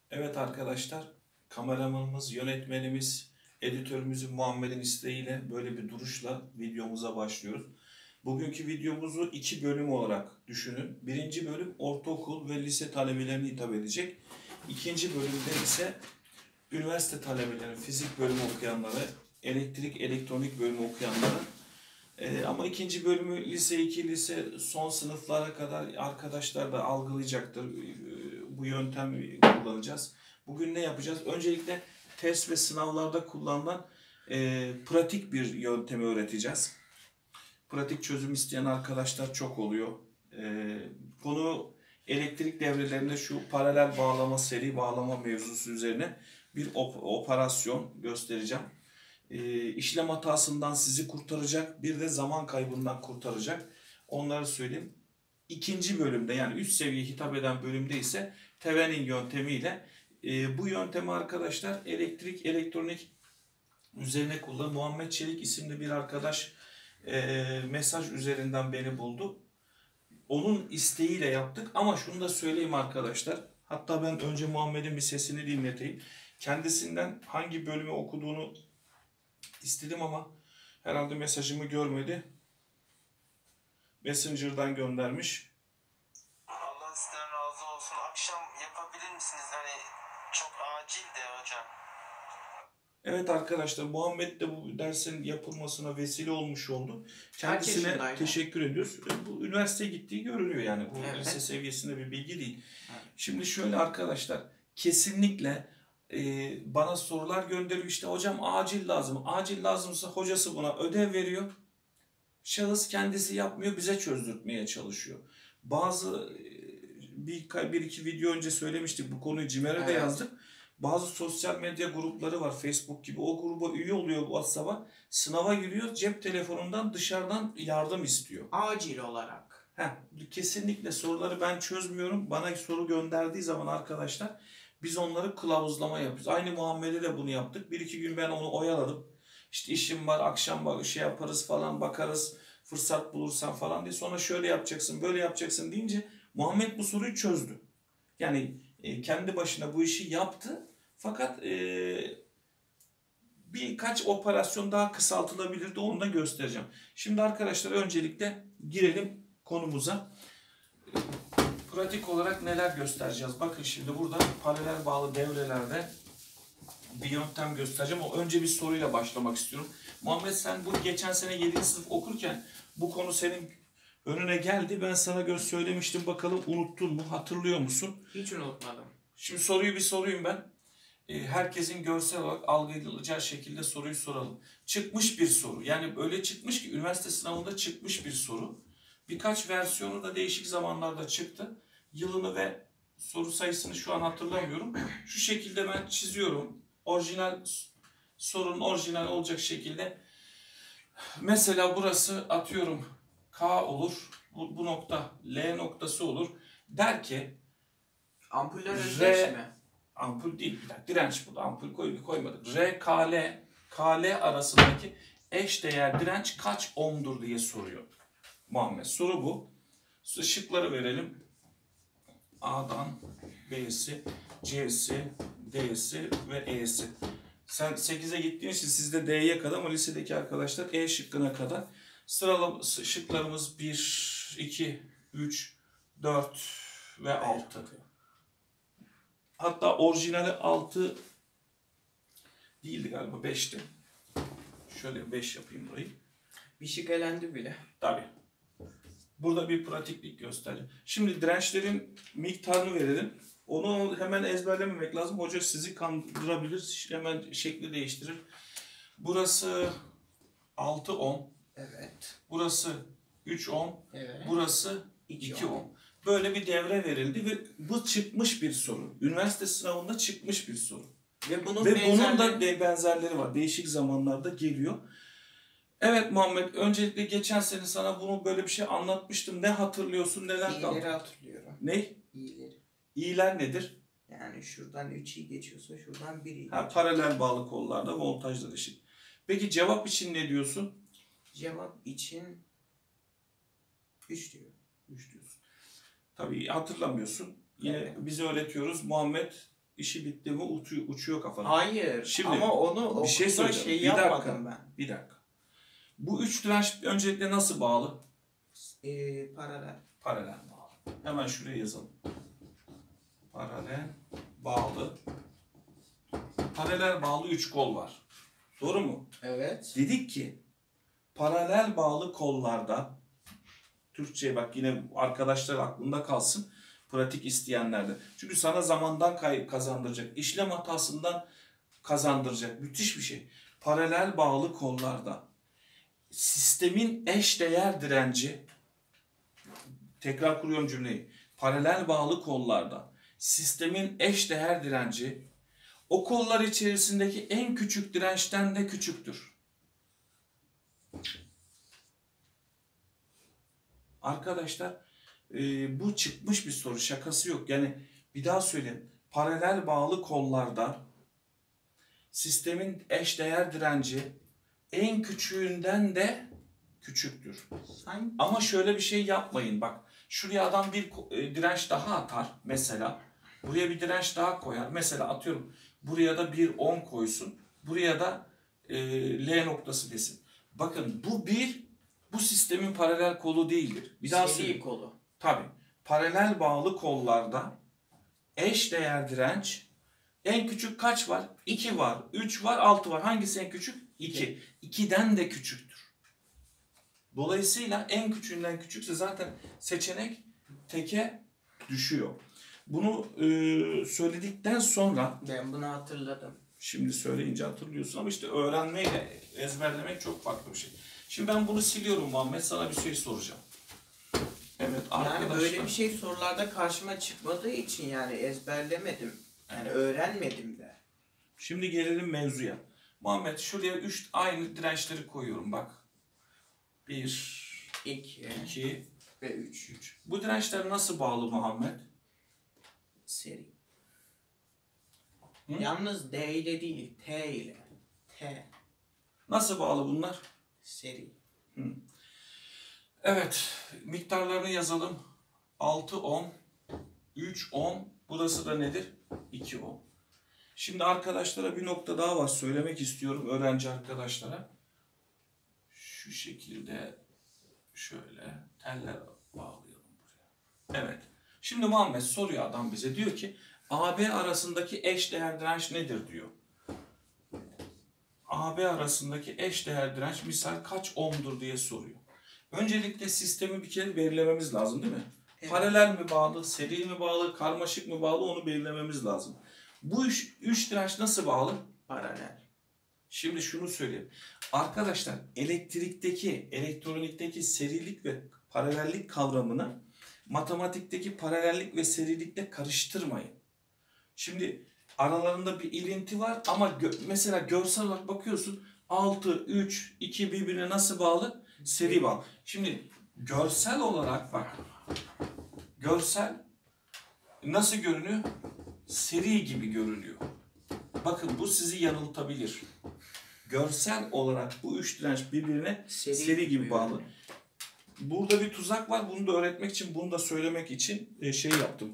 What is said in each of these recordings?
Evet arkadaşlar, kameramanımız, yönetmenimiz, editörümüzün Muammer'in isteğiyle böyle bir duruşla videomuza başlıyoruz. Bugünkü videomuzu iki bölüm olarak düşünün. Birinci bölüm ortaokul ve lise talebelerine hitap edecek. İkinci bölümde ise üniversite talebeleri, fizik bölümü okuyanlara, elektrik, elektronik bölümü okuyanlara. Ama ikinci bölümü lise 2, lise son sınıflara kadar arkadaşlar da algılayacaktır. Bu yöntemi kullanacağız. Bugün ne yapacağız? Öncelikle test ve sınavlarda kullanılan pratik bir yöntemi öğreteceğiz. Pratik çözüm isteyen arkadaşlar çok oluyor. Konu elektrik devrelerinde şu paralel bağlama, seri bağlama mevzusu üzerine bir operasyon göstereceğim. İşlem hatasından sizi kurtaracak, bir de zaman kaybından kurtaracak. Onları söyleyeyim. İkinci bölümde, yani üst seviye hitap eden bölümde ise Thevenin yöntemiyle bu yöntemi arkadaşlar elektrik, elektronik üzerine kullan. Muhammed Çelik isimli bir arkadaş mesaj üzerinden beni buldu. Onun isteğiyle yaptık ama şunu da söyleyeyim arkadaşlar. Hatta ben önce Muhammed'in bir sesini dinleteyim. Kendisinden hangi bölümü okuduğunu istedim ama herhalde mesajımı görmedi. Messenger'dan göndermiş. Allah sizden razı olsun. Akşam yapabilir misiniz? Hani çok acil de hocam. Evet arkadaşlar, Muhammed de bu dersin yapılmasına vesile olmuş oldu. Kendisine teşekkür ediyoruz. Bu üniversiteye gittiği görülüyor yani. Bu evet. Lise seviyesinde bir bilgi değil. Evet. Şimdi şöyle arkadaşlar, kesinlikle bana sorular gönderiyor. İşte hocam acil lazım. Acil lazımsa hocası buna ödev veriyor. Şahıs kendisi yapmıyor, bize çözdürtmeye çalışıyor. Bazı bir iki video önce söylemiştik, bu konuyu CİMER'e de yazdık. Bazı sosyal medya grupları var, Facebook gibi. O gruba üye oluyor, WhatsApp'a. Sınava giriyor, cep telefonundan dışarıdan yardım istiyor. Acil olarak. Kesinlikle soruları ben çözmüyorum. Bana soru gönderdiği zaman arkadaşlar biz onları kılavuzlama yapıyoruz. Aynı Muhammed'e de bunu yaptık. Bir iki gün ben onu oyaladım. İşte işim var, akşam var, şey yaparız falan, bakarız, fırsat bulursan falan diye. Sonra şöyle yapacaksın, böyle yapacaksın deyince Muhammed bu soruyu çözdü. Yani kendi başına bu işi yaptı. Fakat birkaç operasyon daha kısaltılabilirdi. Onu da göstereceğim. Şimdi arkadaşlar öncelikle girelim konumuza. Pratik olarak neler göstereceğiz? Bakın şimdi burada paralel bağlı devrelerde bir yöntem göstereceğim. O önce bir soruyla başlamak istiyorum. Muhammed, sen bu geçen sene 7. sınıf okurken bu konu senin önüne geldi. Ben sana söylemiştim. Bakalım unuttun mu? Hatırlıyor musun? Hiç unutmadım. Şimdi soruyu bir sorayım ben. Herkesin görsel olarak algılayacağı şekilde soruyu soralım. Çıkmış bir soru. Yani öyle çıkmış ki üniversite sınavında çıkmış bir soru. Birkaç versiyonu da değişik zamanlarda çıktı. Yılını ve soru sayısını şu an hatırlamıyorum. Şu şekilde ben çiziyorum. Orijinal sorunun orijinal olacak şekilde. Mesela burası atıyorum K olur. Bu nokta L noktası olur. Der ki ampuller özdeş mi? Ampul değil. Direnç burada. Ampul koymadık. R, KL arasındaki eşdeğer direnç kaç ohm'dur diye soruyor Muhammed. Soru bu. Şıkları verelim. A'dan B'si, C'si, D'si ve E'si. Sen 8'e gittiğin için sizde D'ye kadar ama lisedeki arkadaşlar E şıkkına kadar. Sıralama şıklarımız 1, 2, 3, 4 ve 6. Hatta orijinali 6 değildi galiba, 5'ti. Şöyle 5 yapayım burayı. Bir şık elendi bile. Tabii. Burada bir pratiklik göstereceğim. Şimdi dirençlerin miktarını verelim. Onu hemen ezberlememek lazım. Hoca sizi kandırabilir. Hemen şekli değiştirir. Burası 6 ohm. Evet. Burası 3 ohm. Evet. Burası 2 ohm. Böyle bir devre verildi ve bu çıkmış bir soru. Üniversite sınavında çıkmış bir soru. Ve bunun da benzerleri var. Değişik zamanlarda geliyor. Evet Muhammed, öncelikle geçen sene sana bunu böyle bir şey anlatmıştım. Ne hatırlıyorsun, neler kaldı? İyileri hatırlıyorum. Ne? İyileri. İyiler nedir? Yani şuradan 3 iyi geçiyorsa şuradan 1 iyi geçiyor. Paralel bağlı kollarda voltajlar eşit. Peki cevap için ne diyorsun? Cevap için 3 diyor. 3 diyorsun. Tabii hatırlamıyorsun. Yine bize öğretiyoruz. Muhammed işi bitti mi uçuyor kafana. Hayır. Şimdi, ama onu bir şey okulda söyleyeceğim. Bir yapmadım dakika. ben. Bir dakika. Bu üç direnç öncelikle nasıl bağlı? Paralel. Paralel bağlı. Hemen şuraya yazalım. Paralel bağlı. Paralel bağlı 3 kol var. Doğru mu? Evet. Dedik ki paralel bağlı kollarda, Türkçe'ye bak yine arkadaşlar aklında kalsın, pratik isteyenlerde. Çünkü sana zamandan kazandıracak, işlem hatasından kazandıracak müthiş bir şey. Paralel bağlı kollarda sistemin eşdeğer direnci, tekrar kuruyorum cümleyi. Paralel bağlı kollarda sistemin eşdeğer direnci o kollar içerisindeki en küçük dirençten de küçüktür. Arkadaşlar bu çıkmış bir soru, şakası yok. Yani bir daha söyleyeyim. Paralel bağlı kollarda sistemin eşdeğer direnci en küçüğünden de küçüktür. Sanki. Ama şöyle bir şey yapmayın. Bak şuraya adam bir direnç daha atar mesela. Buraya bir direnç daha koyar. Mesela atıyorum buraya da bir 10 koysun. Buraya da L noktası desin. Bakın bu sistemin paralel kolu değildir. Bir daha Seri söyleyeyim. kolu. Tabii. Paralel bağlı kollarda eşdeğer direnç en küçük kaç var? 2 var, 3 var, 6 var. Hangisi en küçük? 2. 2'den de küçüktür. Dolayısıyla en küçüğünden küçükse zaten seçenek teke düşüyor. Bunu söyledikten sonra, Ben bunu hatırladım. şimdi söyleyince hatırlıyorsun ama işte öğrenmeyle ezberlemek çok farklı bir şey. Şimdi ben bunu siliyorum Muhammed, sana bir şey soracağım. Evet arkadaşlar. Yani böyle bir şey sorularda karşıma çıkmadığı için yani ezberlemedim. Yani öğrenmedim de. Şimdi gelelim mevzuya. Muhammed şuraya 3 aynı dirençleri koyuyorum bak. 1, 2 ve 3. 3. Bu dirençler nasıl bağlı Muhammed? Seri. Hı? Yalnız D ile değil, T ile. T. Nasıl bağlı bunlar? Seri. Evet, miktarlarını yazalım. 6 ohm, 3 ohm, burası da nedir? 2 ohm. Şimdi arkadaşlara bir nokta daha var, söylemek istiyorum öğrenci arkadaşlara. Şu şekilde şöyle teller bağlayalım buraya. Evet, şimdi Muhammed soruyor adam bize, diyor ki AB arasındaki eşdeğer direnç nedir diyor. AB arasındaki eşdeğer direnç misal kaç ohm'dur diye soruyor. Öncelikle sistemi bir kere belirlememiz lazım değil mi? Evet. Paralel mi bağlı, seri mi bağlı, karmaşık mı bağlı onu belirlememiz lazım. Bu üç direnç nasıl bağlı? Paralel. Şimdi şunu söyleyeyim. Arkadaşlar elektronikteki serilik ve paralellik kavramını matematikteki paralellik ve serilikle karıştırmayın. Şimdi aralarında bir ilinti var ama mesela görsel olarak bakıyorsun 6, 3, 2 birbirine nasıl bağlı? Seri bağlı. Şimdi görsel olarak bak. Görsel nasıl görünüyor? Seri gibi görünüyor. Bakın bu sizi yanıltabilir. Görsel olarak bu üç direnç birbirine seri gibi bağlı. Burada bir tuzak var. Bunu da öğretmek için, bunu da söylemek için şey yaptım.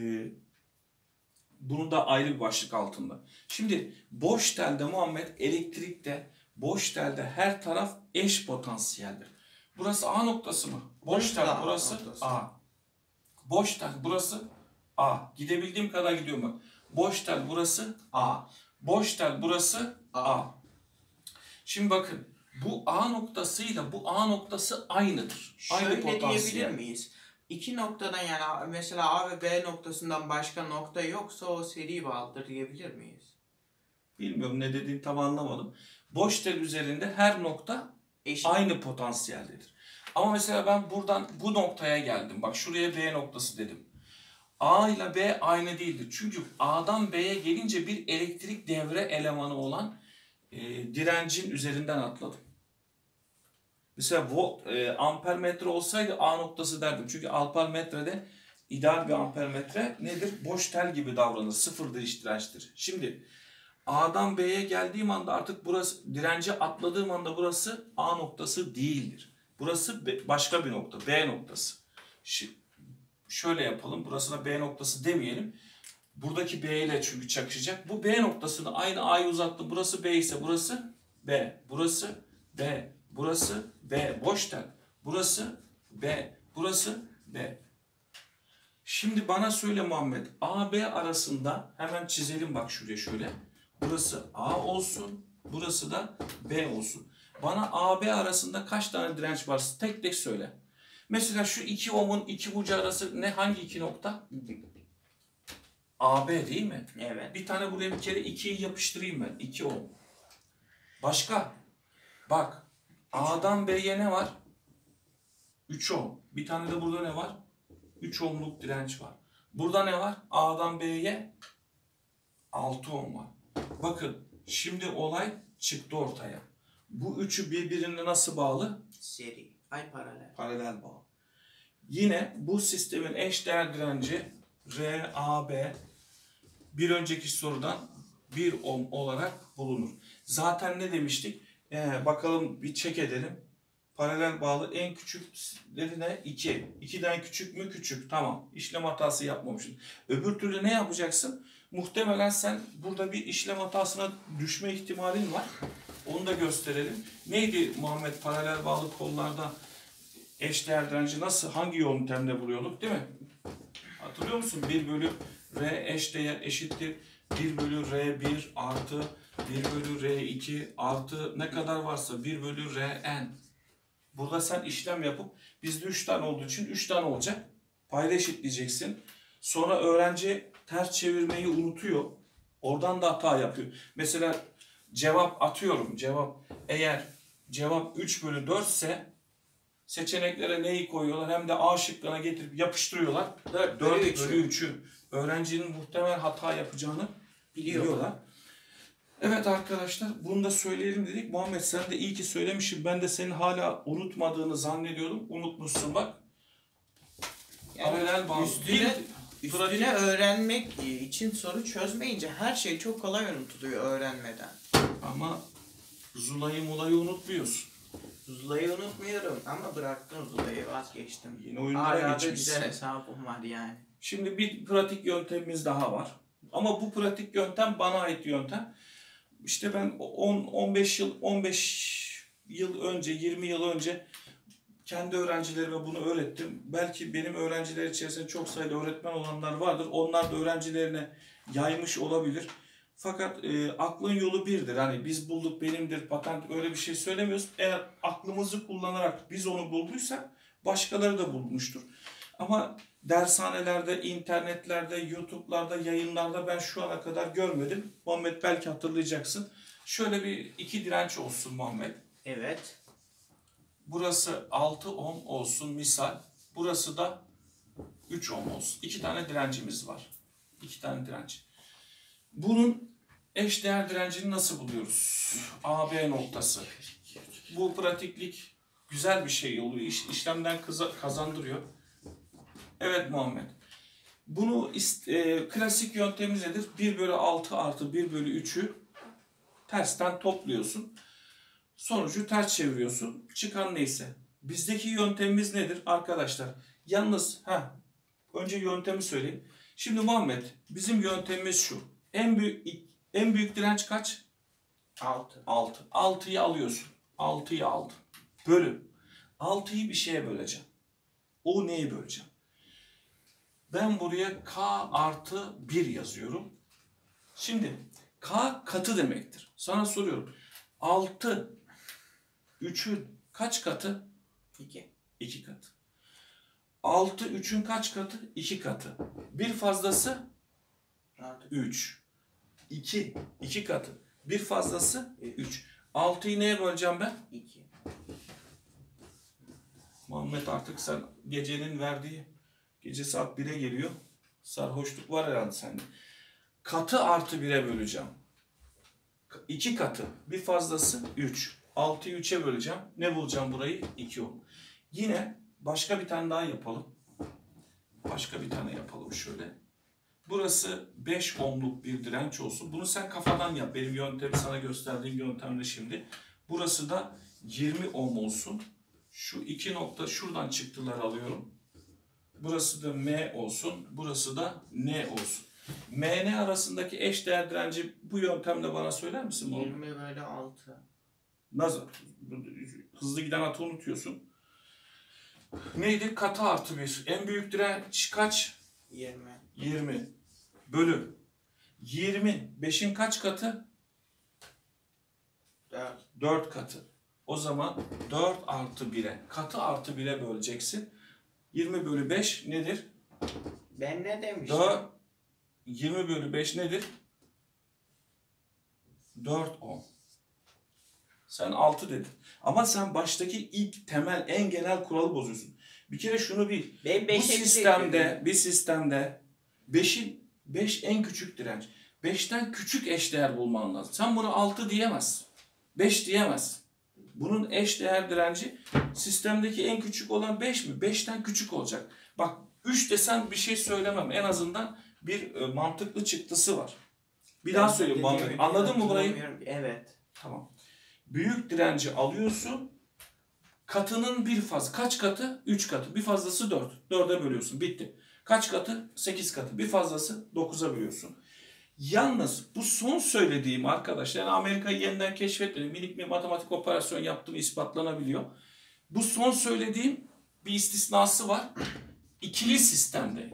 Bunu da ayrı bir başlık altında. Şimdi boş telde Muhammed, elektrikte boş telde her taraf eş potansiyeldir. Burası A noktası mı? Boş tel burası A. Boş tel burası A. Gidebildiğim kadar gidiyorum bak. Boş tel burası A. Boş tel burası A. Şimdi bakın bu A noktasıyla bu A noktası aynıdır. Şöyle aynı potansiyel. diyebilir miyiz? İki noktadan yani mesela A ve B noktasından başka nokta yoksa o seri bağlıdır diyebilir miyiz? Bilmiyorum ne dediğini tam anlamadım. Boş tel üzerinde her nokta eşit. Aynı potansiyeldedir. Ama mesela ben buradan bu noktaya geldim. Bak şuraya B noktası dedim. A ile B aynı değildir. Çünkü A'dan B'ye gelince bir elektrik devre elemanı olan direncin üzerinden atladım. Mesela ampermetre olsaydı A noktası derdim. Çünkü ampermetrede ideal bir ampermetre nedir? Boş tel gibi davranır. Sıfır diş dirençtir. Şimdi A'dan B'ye geldiğim anda artık burası, direnci atladığım anda burası A noktası değildir. Burası başka bir nokta. B noktası. Şöyle yapalım. Burasına B noktası demeyelim. Buradaki B ile çünkü çakışacak. Bu B noktasını aynı A'yı uzattı. Burası B ise burası B. Burası B. Burası B. Boş tel. Burası B. Burası B. Şimdi bana söyle Muhammed. A, B arasında hemen çizelim bak şuraya şöyle. Burası A olsun. Burası da B olsun. Bana A, B arasında kaç tane direnç var? Tek tek söyle. Mesela şu 2 ohmun iki ucu arası ne? Hangi iki nokta? AB değil mi? Evet. Bir tane buraya bir kere 2'yi yapıştırayım ben. 2 ohm. Başka? Bak. A'dan B'ye ne var? 3 ohm. Bir tane de burada ne var? 3 ohmluk direnç var. Burada ne var? A'dan B'ye 6 ohm var. Bakın şimdi olay çıktı ortaya. Bu üçü birbirine nasıl bağlı? Seri. Ay paralel. Paralel bağlı. Yine bu sistemin eşdeğer direnci RAB bir önceki sorudan 1 ohm olarak bulunur. Zaten ne demiştik? Bakalım bir check edelim. Paralel bağlı en küçükleri ne? 2. 2'den küçük mü? Küçük. Tamam. İşlem hatası yapmamışsın. Öbür türlü ne yapacaksın? Muhtemelen sen burada bir işlem hatasına düşme ihtimalin var. Onu da gösterelim. Neydi Muhammed paralel bağlı kollarda eşdeğer direnci nasıl, hangi yöntemle buluyorduk değil mi? Hatırlıyor musun? 1 bölü R eşdeğer eşittir 1 bölü R1 artı 1 bölü R2 artı ne kadar varsa 1 bölü Rn. Burada sen işlem yapıp bizde 3 tane olduğu için 3 tane olacak. Payda eşitleyeceksin. Sonra öğrenci ters çevirmeyi unutuyor. Oradan da hata yapıyor. Mesela cevap atıyorum. Eğer cevap 3 bölü 4 ise seçeneklere neyi koyuyorlar? Hem de A şıkkına getirip yapıştırıyorlar. 4 bölü 3'ü. Öğrencinin muhtemel hata yapacağını biliyorlar. Evet arkadaşlar bunu da söyleyelim dedik. Muhammed sen de iyi ki söylemişsin. Ben de senin hala unutmadığını zannediyordum. Unutmuşsun bak. Yani Paralel bağlı. Üstüne öğrenmek için soru çözmeyince her şey çok kolay unutuluyor öğrenmeden. Ama Zula'yı Mula'yı unutmuyorsun. Zula'yı unutmuyorum ama bıraktım Zula'yı, vazgeçtim. Yine oyunlara Hala da geçmişsin. güzel hesabım var yani. Şimdi bir pratik yöntemimiz daha var. Ama bu pratik yöntem bana ait yöntem. İşte ben 15 yıl önce, 20 yıl önce kendi öğrencilerime bunu öğrettim. Belki benim öğrenciler içerisinde çok sayıda öğretmen olanlar vardır. Onlar da öğrencilerine yaymış olabilir. Fakat aklın yolu birdir. Hani biz bulduk benimdir, patent öyle bir şey söylemiyoruz. Eğer aklımızı kullanarak biz onu bulduysak başkaları da bulmuştur. Ama dershanelerde, internetlerde, YouTube'larda, yayınlarda ben şu ana kadar görmedim. Muhammed belki hatırlayacaksın. Şöyle bir iki direnç olsun Muhammed. Evet. Burası 6 ohm olsun misal. Burası da 3 ohm olsun. 2 tane direncimiz var. 2 tane direnç. Bunun eşdeğer direncini nasıl buluyoruz? AB noktası. Bu pratiklik güzel bir şey oluyor. İşlemden kazandırıyor. Evet Muhammed. Bunu klasik yöntemimiz nedir? 1 bölü 6 artı 1 bölü 3'ü tersten topluyorsun. Sonucu ters çeviriyorsun. Çıkan neyse. Bizdeki yöntemimiz nedir arkadaşlar? Yalnız önce yöntemi söyleyeyim. Şimdi Muhammed bizim yöntemimiz şu. En büyük direnç kaç? 6. 6. 6'yı alıyorsun. 6'yı aldın. Bölü. 6'yı bir şeye böleceğim. O neyi böleceğim? Ben buraya K artı 1 yazıyorum. Şimdi K katı demektir. Sana soruyorum. 6 3'ün kaç katı? 2. 2 katı. 6 3'ün kaç katı? 2 katı. Bir fazlası? 3. 2. 2 katı. Bir fazlası? 3. 6'yı neye böleceğim ben? 2. Muhammed artık sen gecenin verdiği, gece saat 1'e geliyor. Sarhoşluk var herhalde sende. Katı artı 1'e böleceğim. 2 katı. Bir fazlası 3. 6'yı 3'e böleceğim. Ne bulacağım burayı? 2 ohm. Yine başka bir tane daha yapalım. Başka bir tane yapalım şöyle. Burası 5 ohmluk bir direnç olsun. Bunu sen kafadan yap. Benim yöntemi sana gösterdiğim yöntemle şimdi. Burası da 20 ohm olsun. Şu iki nokta şuradan çıktılar alıyorum. Burası da M olsun. Burası da N olsun. MN arasındaki eşdeğer direnci bu yöntemle bana söyler misin Muhammed? 20 bölü 6. Nasıl? Hızlı giden atı unutuyorsun. Neydi? Katı artı 1. En büyük direnç kaç? 20. 20 bölü 20. 5'in kaç katı? 4. 4 katı. O zaman 4 artı 1'e, katı artı 1'e böleceksin. 20 bölü 5 nedir? Ben ne demiştim? 20 bölü 5 nedir? 4 10. Sen 6 dedin. Ama sen baştaki ilk temel en genel kuralı bozuyorsun. Bir kere şunu bil. Ben Bu sistemde 5 en küçük direnç. 5'ten küçük eşdeğer bulman lazım. Sen bunu 6 diyemezsin. 5 diyemezsin. Bunun eşdeğer direnci sistemdeki en küçük olan 5 mi? 5'ten küçük olacak. Bak 3 desen bir şey söylemem. En azından bir mantıklı çıktısı var. Bir daha söyleyeyim Muhammed. Anladın mı burayı? Evet. Tamam. Büyük direnci alıyorsun. Katının bir fazla. Kaç katı? 3 katı. Bir fazlası 4. 4'e bölüyorsun. Bitti. Kaç katı? 8 katı. Bir fazlası 9'a bölüyorsun. Yalnız bu son söylediğim arkadaşlar, yani Amerika'yı yeniden keşfetmedim. Minik bir matematik operasyon yaptığım ispatlanabiliyor. Bu son söylediğim bir istisnası var. İkili sistemde.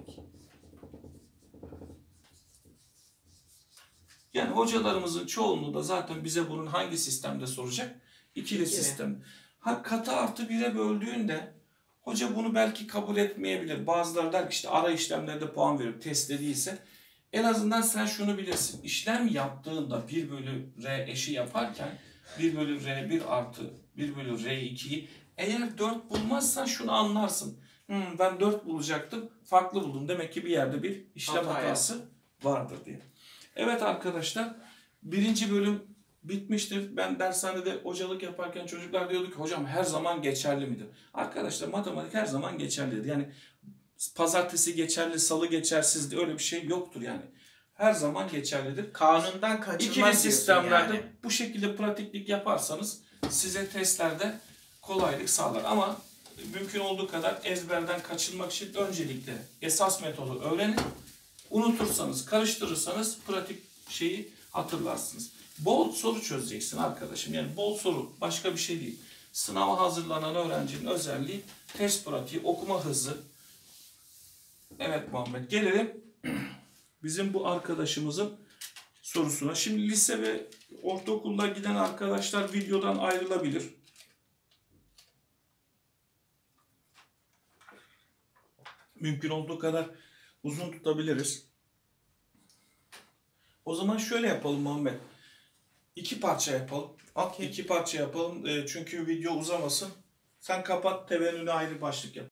Yani hocalarımızın çoğunluğu da zaten bize bunun hangi sistemde soracak? İkili sistem. Ha katı artı 1'e böldüğünde hoca bunu belki kabul etmeyebilir. Bazıları der ki işte ara işlemlerde puan veriyor. Testte değilse. En azından sen şunu bilirsin. İşlem yaptığında 1 bölü R eşi yaparken 1 bölü R1 artı 1 bölü R2'yi eğer 4 bulmazsan şunu anlarsın. Ben 4 bulacaktım. Farklı buldum. Demek ki bir yerde bir işlem hatası vardır diye. Evet arkadaşlar. 1. bölüm bitmiştir. Ben dershanede hocalık yaparken çocuklar diyordu ki hocam her zaman geçerli midir? Arkadaşlar matematik her zaman geçerlidir. Yani pazartesi geçerli, salı geçersiz öyle bir şey yoktur yani. Her zaman geçerlidir. Kanundan kaçınmaz. İkili sistemlerde yani. Bu şekilde pratiklik yaparsanız size testlerde kolaylık sağlar. Ama mümkün olduğu kadar ezberden kaçınmak için öncelikle esas metodu öğrenin. Unutursanız, karıştırırsanız pratik şeyi hatırlarsınız. Bol soru çözeceksin arkadaşım. Yani bol soru başka bir şey değil. Sınava hazırlanan öğrencinin özelliği test pratiği, okuma hızı. Evet Muhammed, gelelim bizim bu arkadaşımızın sorusuna. Şimdi lise ve ortaokulda giden arkadaşlar videodan ayrılabilir. Mümkün olduğu kadar uzun tutabiliriz. O zaman şöyle yapalım Muhammed. 2 parça yapalım. Okay. 2 parça yapalım çünkü video uzamasın. Sen kapat, tevelüne ayrı başlık yap.